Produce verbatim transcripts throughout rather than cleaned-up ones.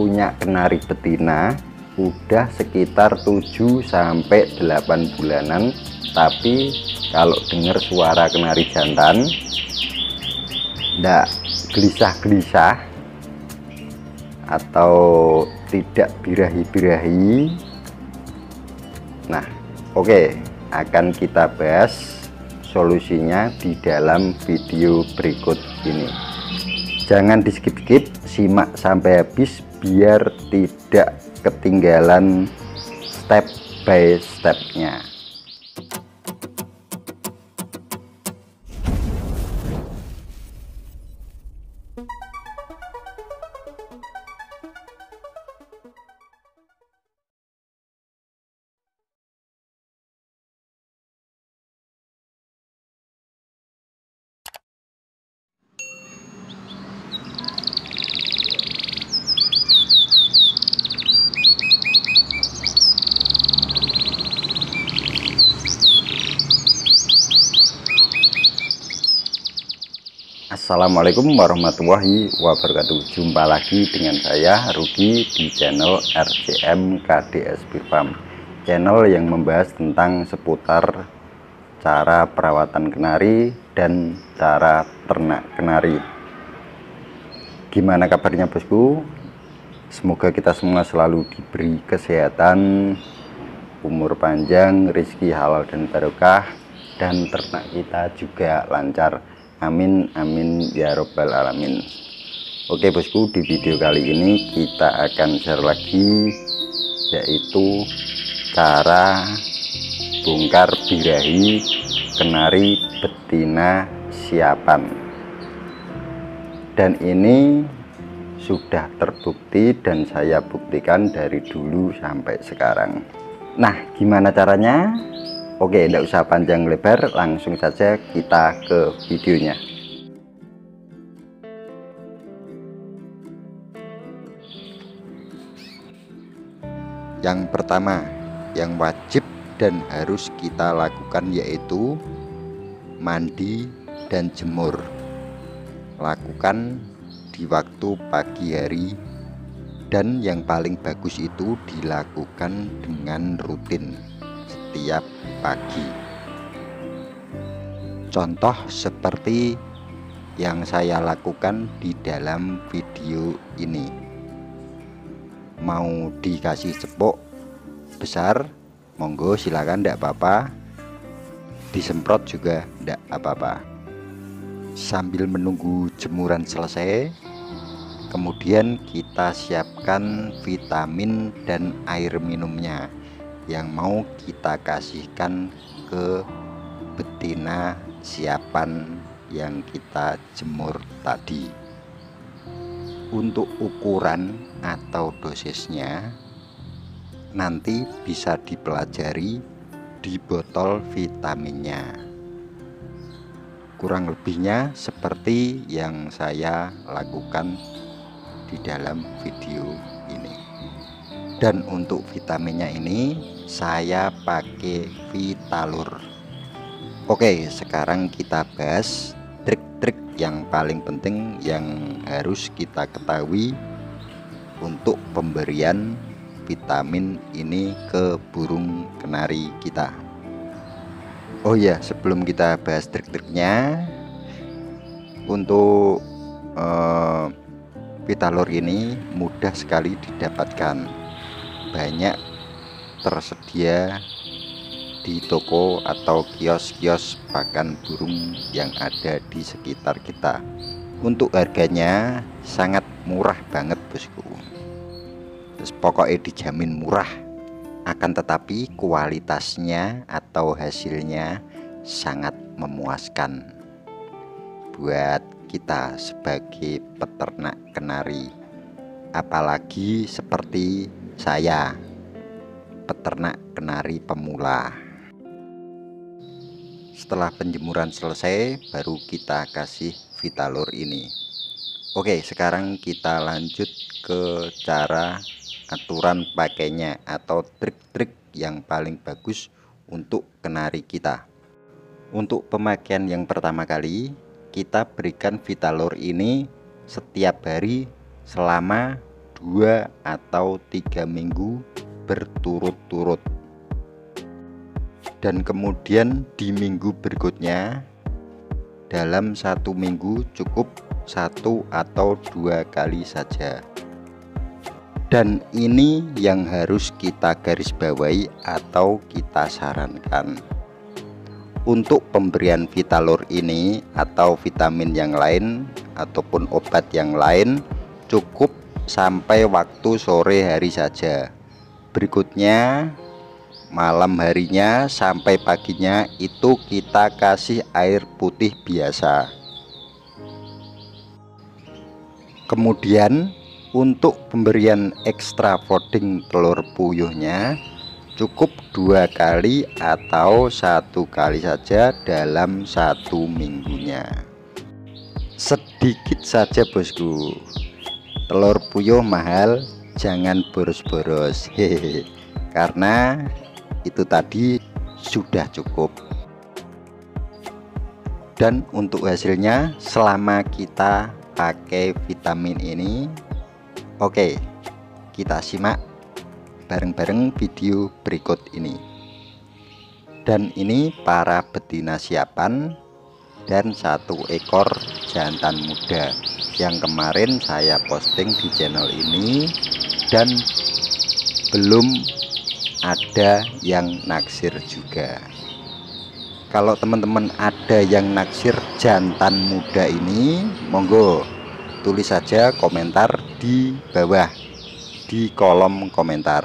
punya kenari betina udah sekitar tujuh sampai delapan bulanan, tapi kalau dengar suara kenari jantan ndak gelisah-gelisah atau tidak birahi-birahi. Nah, oke, okay, akan kita bahas solusinya di dalam video berikut ini. Jangan di skip-skip, simak sampai habis biar tidak ketinggalan step by stepnya. Assalamualaikum warahmatullahi wabarakatuh. Jumpa lagi dengan saya Rudy di channel R C M K D S Beer Farm, channel yang membahas tentang seputar cara perawatan kenari dan cara ternak kenari. Gimana kabarnya bosku? Semoga kita semua selalu diberi kesehatan, umur panjang, rezeki halal dan barokah, dan ternak kita juga lancar. Amin amin ya robbal alamin. Oke bosku, di video kali ini kita akan share lagi, yaitu cara bongkar birahi kenari betina siapan. Dan ini sudah terbukti dan saya buktikan dari dulu sampai sekarang. Nah, gimana caranya? Oke, tidak usah panjang lebar, langsung saja kita ke videonya. Yang pertama, yang wajib dan harus kita lakukan yaitu mandi dan jemur. Lakukan di waktu pagi hari, dan yang paling bagus itu dilakukan dengan rutin setiap pagi. Contoh seperti yang saya lakukan di dalam video ini. Mau dikasih cepuk besar, monggo silakan, tidak apa-apa. Disemprot juga tidak apa-apa. Sambil menunggu jemuran selesai, kemudian kita siapkan vitamin dan air minumnya yang mau kita kasihkan ke betina siapan yang kita jemur tadi. Untuk ukuran atau dosisnya nanti bisa dipelajari di botol vitaminnya. Kurang lebihnya seperti yang saya lakukan di dalam video ini. Dan untuk vitaminnya ini saya pakai Vitalur. Oke, sekarang kita bahas trik-trik yang paling penting yang harus kita ketahui untuk pemberian vitamin ini ke burung kenari kita. Oh ya, sebelum kita bahas trik-triknya, untuk eh, Vitalur ini mudah sekali didapatkan. Banyak tersedia di toko atau kios-kios pakan burung yang ada di sekitar kita. Untuk harganya sangat murah banget bosku. Terus pokoknya dijamin murah, akan tetapi kualitasnya atau hasilnya sangat memuaskan buat kita sebagai peternak kenari. Apalagi seperti saya, peternak kenari pemula. Setelah penjemuran selesai, baru kita kasih Vitalur ini. Oke, sekarang kita lanjut ke cara aturan pakainya atau trik-trik yang paling bagus untuk kenari kita. Untuk pemakaian yang pertama kali, kita berikan Vitalur ini setiap hari selama dua atau tiga minggu berturut-turut, dan kemudian di minggu berikutnya dalam satu minggu cukup satu atau dua kali saja. Dan ini yang harus kita garis bawahi atau kita sarankan. Untuk pemberian Vitalur ini atau vitamin yang lain ataupun obat yang lain cukup sampai waktu sore hari saja. Berikutnya malam harinya sampai paginya itu kita kasih air putih biasa. Kemudian untuk pemberian ekstra fooding telur puyuhnya cukup dua kali atau satu kali saja dalam satu minggunya. Sedikit saja bosku, telur puyuh mahal, jangan boros-boros, hehehe, karena itu tadi sudah cukup. Dan untuk hasilnya selama kita pakai vitamin ini, oke, kita simak bareng-bareng video berikut ini. Dan ini para betina siapan dan satu ekor jantan muda yang kemarin saya posting di channel ini, dan belum ada yang naksir juga. Kalau teman-teman ada yang naksir jantan muda ini, monggo tulis saja komentar di bawah di kolom komentar.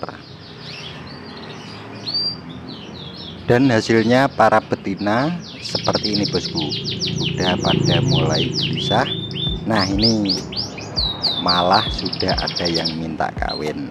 Dan hasilnya para betina seperti ini bosku, sudah pada mulai gelisah. Nah ini malah sudah ada yang minta kawin.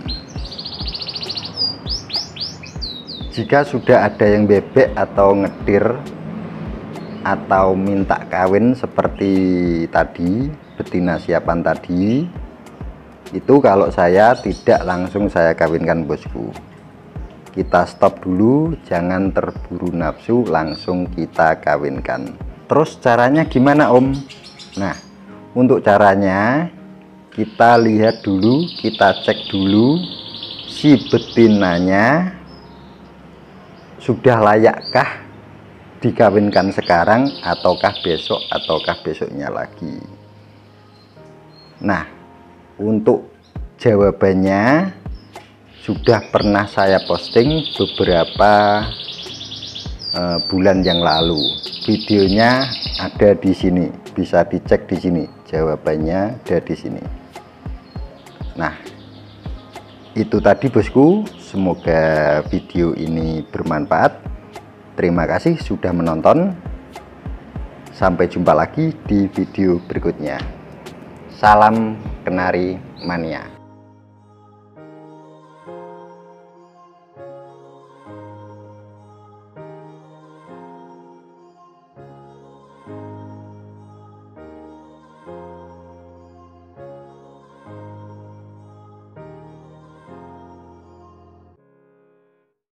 Jika sudah ada yang bebek atau ngedir atau minta kawin seperti tadi, betina siapan tadi, itu kalau saya tidak langsung saya kawinkan bosku. Kita stop dulu, jangan terburu nafsu langsung kita kawinkan. Terus caranya gimana om? Nah, untuk caranya kita lihat dulu, kita cek dulu si betinanya sudah layakkah dikawinkan sekarang ataukah besok ataukah besoknya lagi. Nah, untuk jawabannya sudah pernah saya posting beberapa uh, bulan yang lalu. Videonya ada di sini, bisa dicek di sini. Jawabannya ada di sini. Nah, itu tadi bosku. Semoga video ini bermanfaat. Terima kasih sudah menonton. Sampai jumpa lagi di video berikutnya. Salam Kenari Mania.